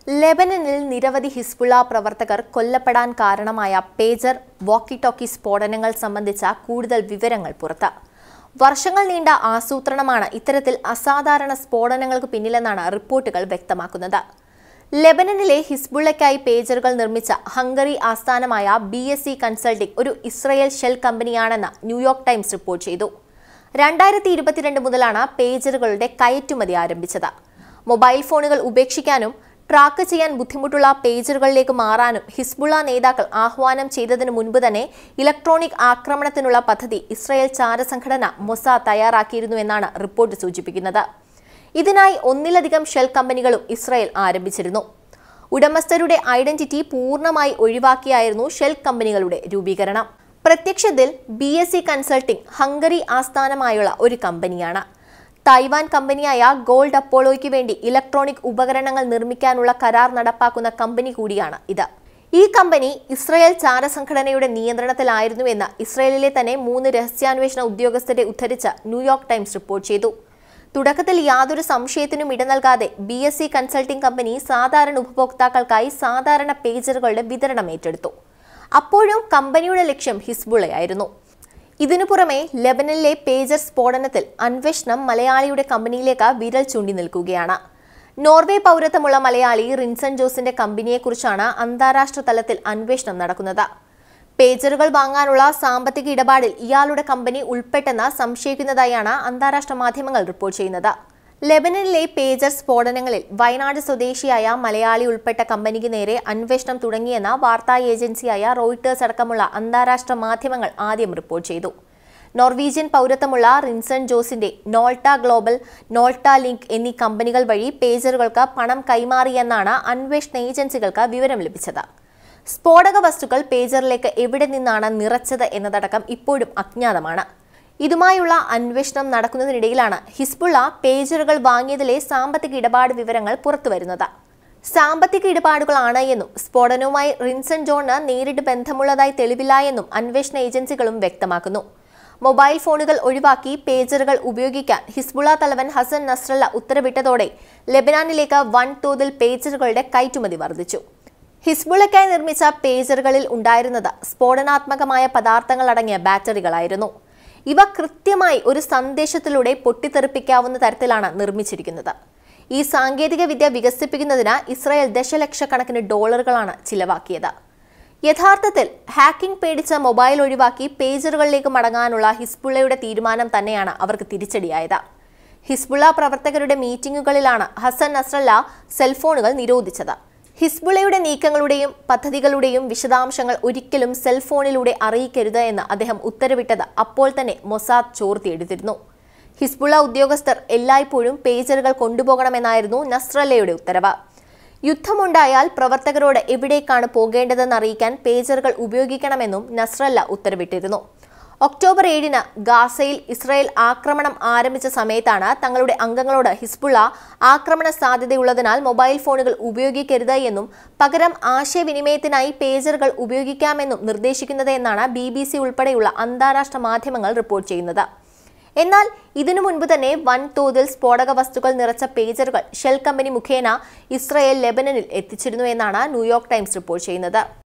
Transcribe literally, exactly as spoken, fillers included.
ലെബനനിൽ നിരവധി ഹിസ്ബുള്ള പ്രവർത്തകർ കൊല്ലപ്പെടാൻ കാരണമായ പേജർ വാക്കി ടോക്കി സ്ഫോടനങ്ങൾ സംബന്ധിച്ച കൂടുതൽ വിവരങ്ങൾ പുറത്ത്. വർഷങ്ങൾ നീണ്ട ആസൂത്രണമാണ് ഇത്തരത്തിൽ അസാധാരണ സ്ഫോടനങ്ങൾക്ക് പിന്നിലെന്നാണ് റിപ്പോർട്ടുകൾ വ്യക്തമാക്കുന്നത്. ലെബനനിലെ ഹിസ്ബുള്ളയ്ക്കായി പേജറുകൾ നിർമ്മിച്ച ഹംഗറി ആസ്ഥാനമായ ബി എസ് സി കൺസൾട്ടിംഗ് ഒരു ഇസ്രയേൽ ഷെൽ കമ്പനിയാണെന്ന് ന്യൂയോർക്ക് ടൈംസ് റിപ്പോർട്ട് ചെയ്തു. രണ്ടായിരത്തി ഇരുപത്തിരണ്ട് മുതലാണ് പേജറുകളുടെ കയറ്റുമതി ആരംഭിച്ചത്. മൊബൈൽ ഫോണുകൾ ഉപേക്ഷിക്കാനും ട്രാക്ക് ചെയ്യാൻ ബുദ്ധിമുട്ടുള്ള പേജറുകളിലേക്ക് മാറാനും ഹിസ്ബുള്ള നേതാക്കൾ ആഹ്വാനം ചെയ്തതിനു മുൻപ് തന്നെ ഇലക്ട്രോണിക് ആക്രമണത്തിനുള്ള പദ്ധതി ഇസ്രായേൽ ചാരസംഘടന മൊസാദ് തയ്യാറാക്കിയിരുന്നുവെന്നാണ് റിപ്പോർട്ട് സൂചിപ്പിക്കുന്നത്. ഇതിനായി ഒന്നിലധികം ഷെൽ കമ്പനികളും ഇസ്രായേൽ ആരംഭിച്ചിരുന്നു. ഉടമസ്ഥരുടെ ഐഡന്റിറ്റി പൂർണ്ണമായി ഒഴിവാക്കിയായിരുന്നു ഷെൽ കമ്പനികളുടെ രൂപീകരണം. പ്രത്യക്ഷത്തിൽ B S C consulting Hungary ആസ്ഥാനമായുള്ള ഒരു കമ്പനിയാണ്. തായ്വാൻ കമ്പനിയായ ഗോൾഡ് അപ്പോളോയ്ക്ക് വേണ്ടി ഇലക്ട്രോണിക് ഉപകരണങ്ങൾ നിർമ്മിക്കാനുള്ള കരാർ നടപ്പാക്കുന്ന കമ്പനി കൂടിയാണ് ഇത്. ഈ കമ്പനി ഇസ്രായേൽ ചാരസംഘടനയുടെ നിയന്ത്രണത്തിലായിരുന്നുവെന്ന് ഇസ്രായേലിലെ തന്നെ മൂന്ന് രഹസ്യാന്വേഷണ ഉദ്യോഗസ്ഥരെ ഉദ്ധരിച്ച് ന്യൂയോർക്ക് ടൈംസ് റിപ്പോർട്ട് ചെയ്തു. തുടക്കത്തിൽ യാതൊരു സംശയത്തിനും ഇട നൽകാതെ B S C consulting company സാധാരണ ഉപഭോക്താക്കൾക്കായി സാധാരണ പേജറുകളുടെ വിതരണം ഏറ്റെടുത്തു. അപ്പോഴും കമ്പനിയുടെ ലക്ഷ്യം ഹിസ്ബുള്ളയായിരുന്നു. ഇതിനു പുറമെ ലെബനനിലെ പേജർ സ്ഫോടനത്തിൽ അന്വേഷണം മലയാളിയുടെ കമ്പനിയിലേക്ക് വിരൽ ചൂണ്ടി നിൽക്കുകയാണ്. നോർവേ പൗരത്വമുള്ള മലയാളി റിൻസൺ ജോസിന്റെ കമ്പനിയെക്കുറിച്ചാണ് അന്താരാഷ്ട്ര തലത്തിൽ അന്വേഷണം നടക്കുന്നത്. പേജറുകൾ വാങ്ങാനുള്ള സാമ്പത്തിക ഇടപാടിൽ ഇയാളുടെ കമ്പനി ഉൾപ്പെട്ടെന്ന് സംശയിക്കുന്നതായാണ് അന്താരാഷ്ട്ര മാധ്യമങ്ങൾ റിപ്പോർട്ട് ചെയ്യുന്നത്. ലെബനനിലെ പേജർ സ്ഫോടനങ്ങളിൽ വയനാട് സ്വദേശിയായ മലയാളി ഉൾപ്പെട്ട കമ്പനിക്ക് നേരെ അന്വേഷണം തുടങ്ങിയെന്ന വാർത്താ ഏജൻസിയായ റോയിട്ടേഴ്സ് അടക്കമുള്ള അന്താരാഷ്ട്ര മാധ്യമങ്ങൾ ആദ്യം റിപ്പോർട്ട് ചെയ്തു. നോർവീജിയൻ പൗരത്വമുള്ള റിൻസൺ ജോസിന്റെ നോൾട്ട ഗ്ലോബൽ, നോൾട്ട ലിങ്ക് എന്നീ കമ്പനികൾ വഴി പേജറുകൾക്ക് പണം കൈമാറിയെന്നാണ് അന്വേഷണ ഏജൻസികൾക്ക് വിവരം ലഭിച്ചത്. സ്ഫോടക വസ്തുക്കൾ പേജറിലേക്ക് എവിടെ നിന്നാണ് നിറച്ചത് എന്നതടക്കം ഇപ്പോഴും അജ്ഞാതമാണ്. ഇതുമായുള്ള അന്വേഷണം നടക്കുന്നതിനിടയിലാണ് ഹിസ്ബുള്ള പേജറുകൾ വാങ്ങിയതിലെ സാമ്പത്തിക ഇടപാട് വിവരങ്ങൾ പുറത്തുവരുന്നത്. സാമ്പത്തിക ഇടപാടുകളാണ് എന്നും സ്ഫോടനവുമായി റിൻസൺ ജോണിന് നേരിട്ട് ബന്ധമുള്ളതായി തെളിവില്ല എന്നും അന്വേഷണ ഏജൻസികളും വ്യക്തമാക്കുന്നു. മൊബൈൽ ഫോണുകൾ ഒഴിവാക്കി പേജറുകൾ ഉപയോഗിക്കാൻ ഹിസ്ബുള്ള തലവൻ ഹസൻ നസ്രല്ല ഉത്തരവിട്ടതോടെ ലെബനാനിലേക്ക് വൻതോതിൽ പേജറുകളുടെ കയറ്റുമതി വർദ്ധിച്ചു. ഹിസ്ബുള്ളയ്ക്കായി നിർമ്മിച്ച പേജറുകളിൽ ഉണ്ടായിരുന്നത് സ്ഫോടനാത്മകമായ പദാർത്ഥങ്ങൾ അടങ്ങിയ ബാറ്ററികളായിരുന്നു. ഇവ കൃത്യമായി ഒരു സന്ദേശത്തിലൂടെ പൊട്ടിത്തെറിപ്പിക്കാവുന്ന തരത്തിലാണ് നിർമ്മിച്ചിരിക്കുന്നത്. ഈ സാങ്കേതിക വിദ്യ വികസിപ്പിക്കുന്നതിന് ഇസ്രായേൽ ദശലക്ഷക്കണക്കിന് ഡോളറുകളാണ് ചിലവാക്കിയത്. യഥാർത്ഥത്തിൽ ഹാക്കിംഗ് പേടിച്ച മൊബൈൽ ഒഴിവാക്കി പേജറുകളിലേക്ക് മടങ്ങാനുള്ള ഹിസ്ബുള്ളയുടെ തീരുമാനം തന്നെയാണ് അവർക്ക് തിരിച്ചടിയായത്. ഹിസ്ബുള്ള പ്രവർത്തകരുടെ മീറ്റിംഗുകളിലാണ് ഹസൻ നസ്രല്ല സെൽഫോണുകൾ നിരോധിച്ചത്. ഹിസ്ബുള്ളയുടെ നീക്കങ്ങളുടെയും പദ്ധതികളുടെയും വിശദാംശങ്ങൾ ഒരിക്കലും സെൽഫോണിലൂടെ അറിയിക്കരുത് എന്ന് അദ്ദേഹം ഉത്തരവിട്ടത് അപ്പോൾ തന്നെ മൊസാദ് ചോർത്തിയെടുത്തിരുന്നു. ഹിസ്ബുള്ള ഉദ്യോഗസ്ഥർ എല്ലായ്പ്പോഴും പേജറുകൾ കൊണ്ടുപോകണമെന്നായിരുന്നു നസ്രല്ലയുടെ ഉത്തരവ്. യുദ്ധമുണ്ടായാൽ പ്രവർത്തകരോട് എവിടേക്കാണ് പോകേണ്ടതെന്ന് അറിയിക്കാൻ പേജറുകൾ ഉപയോഗിക്കണമെന്നും നസ്രല്ല ഉത്തരവിട്ടിരുന്നു. ഒക്ടോബർ ഏഴിന് ഗാസയിൽ ഇസ്രായേൽ ആക്രമണം ആരംഭിച്ച സമയത്താണ് തങ്ങളുടെ അംഗങ്ങളോട് ഹിസ്ബുള്ള ആക്രമണ സാധ്യതയുള്ളതിനാൽ മൊബൈൽ ഫോണുകൾ ഉപയോഗിക്കരുത് എന്നും പകരം ആശയവിനിമയത്തിനായി പേജറുകൾ ഉപയോഗിക്കാമെന്നും നിർദ്ദേശിക്കുന്നത് എന്നാണ് ബി ബി സി ഉൾപ്പെടെയുള്ള അന്താരാഷ്ട്ര മാധ്യമങ്ങൾ റിപ്പോർട്ട് ചെയ്യുന്നത്. എന്നാൽ ഇതിനു മുൻപ് തന്നെ വൻതോതിൽ സ്ഫോടക വസ്തുക്കൾ നിറച്ച പേജറുകൾ ഷെൽ കമ്പനി മുഖേന ഇസ്രായേൽ ലെബനനിൽ എത്തിച്ചിരുന്നു എന്നാണ് ന്യൂയോർക്ക് ടൈംസ് റിപ്പോർട്ട് ചെയ്യുന്നത്.